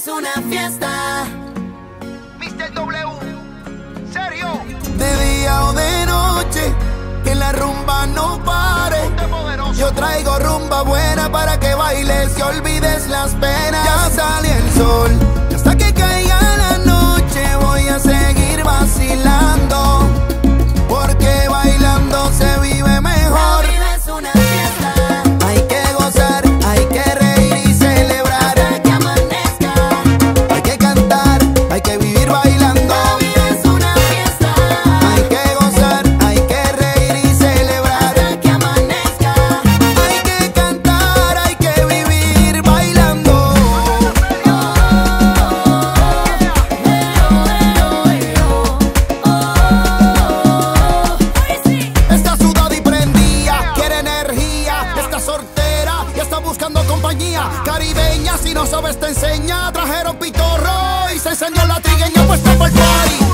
una fiesta. Mr. W, Sergio. De día o de noche, que la rumba no pare. Yo traigo rumba buena para que bailes y olvides las penas. Ya sale el sol, y hasta que caiga la noche voy a seguir vacilando, porque bailando se vive mejor. La vida es una fiesta. Hay que gozar, hay que reír y celebrar Hasta que amanezca. Hay que cantar, hay que vivir bailando. La vida es una fiesta. Hay que gozar, hay que reír y celebrar Hasta que amanezca. Hay que cantar, hay que vivir bailando. Está sudada y prendía, quiere energía. Está soltera y está buscando compañía. Caribeña, si no sabes te enseña. Trajeron pitorro y se enseñó la trigueña puesta por el party.